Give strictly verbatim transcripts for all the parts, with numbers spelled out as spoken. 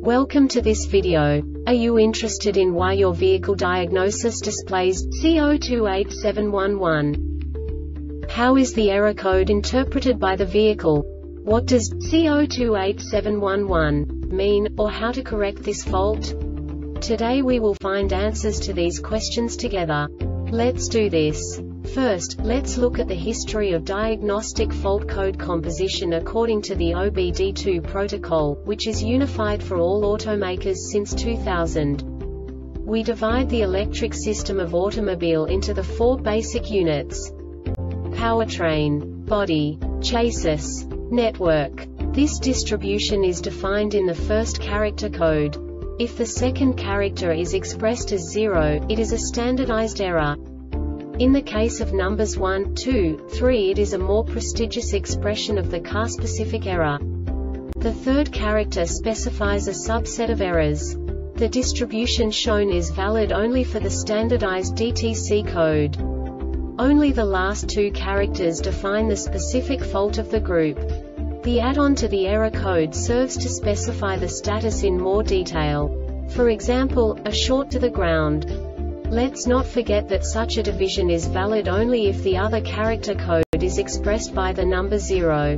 Welcome to this video. Are you interested in why your vehicle diagnosis displays C zero two eight seven one one? How is the error code interpreted by the vehicle? What does C zero two eight seven one one mean, or how to correct this fault? Today we will find answers to these questions together. Let's do this. First, let's look at the history of diagnostic fault code composition according to the O B D two protocol, which is unified for all automakers since two thousand. We divide the electric system of automobile into the four basic units: powertrain, body, chassis, network. This distribution is defined in the first character code. If the second character is expressed as zero, it is a standardized error. In the case of numbers one, two, three, it is a more prestigious expression of the car-specific error. The third character specifies a subset of errors. The distribution shown is valid only for the standardized D T C code. Only the last two characters define the specific fault of the group. The add-on to the error code serves to specify the status in more detail. For example, a short to the ground. Let's not forget that such a division is valid only if the other character code is expressed by the number zero.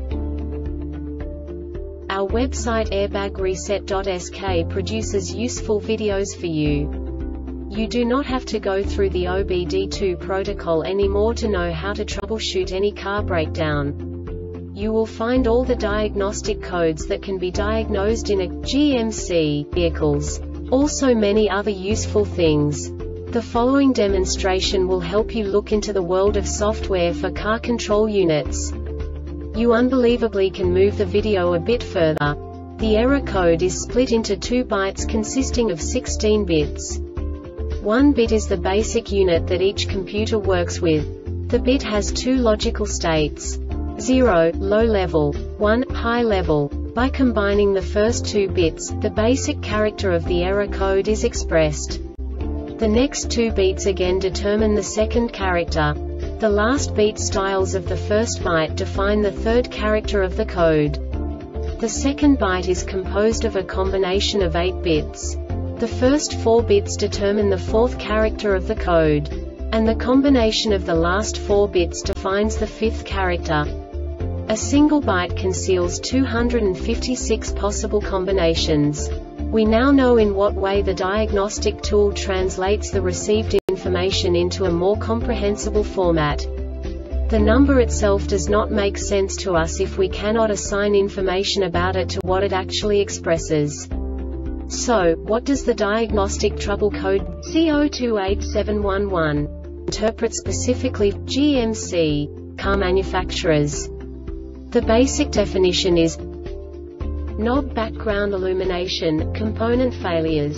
Our website airbag reset dot S K produces useful videos for you. You do not have to go through the O B D two protocol anymore to know how to troubleshoot any car breakdown. You will find all the diagnostic codes that can be diagnosed in a G M C vehicles. Also many other useful things. The following demonstration will help you look into the world of software for car control units. You unbelievably can move the video a bit further. The error code is split into two bytes consisting of sixteen bits. One bit is the basic unit that each computer works with. The bit has two logical states: zero, low level, one, high level. By combining the first two bits, the basic character of the error code is expressed. The next two beats again determine the second character. The last beat styles of the first byte define the third character of the code. The second byte is composed of a combination of eight bits. The first four bits determine the fourth character of the code. And the combination of the last four bits defines the fifth character. A single byte conceals two hundred fifty-six possible combinations. We now know in what way the diagnostic tool translates the received information into a more comprehensible format. The number itself does not make sense to us if we cannot assign information about it to what it actually expresses. So, what does the diagnostic trouble code C zero two eight seven one one interpret specifically for G M C car manufacturers? The basic definition is knob background illumination, component failures.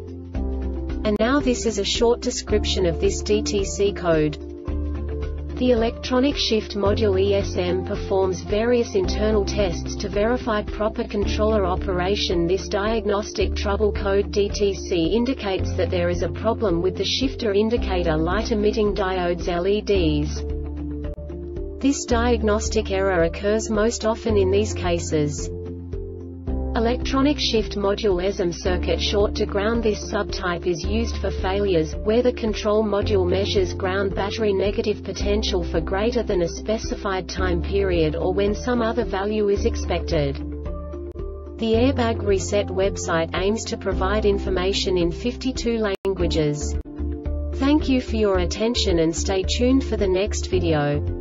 And now this is a short description of this D T C code. The electronic shift module E S M performs various internal tests to verify proper controller operation. This diagnostic trouble code D T C indicates that there is a problem with the shifter indicator light emitting diodes L E Ds. This diagnostic error occurs most often in these cases: electronic shift module E S M circuit short to ground. This subtype is used for failures where the control module measures ground battery negative potential for greater than a specified time period, or when some other value is expected. The Airbag Reset website aims to provide information in fifty-two languages. Thank you for your attention and stay tuned for the next video.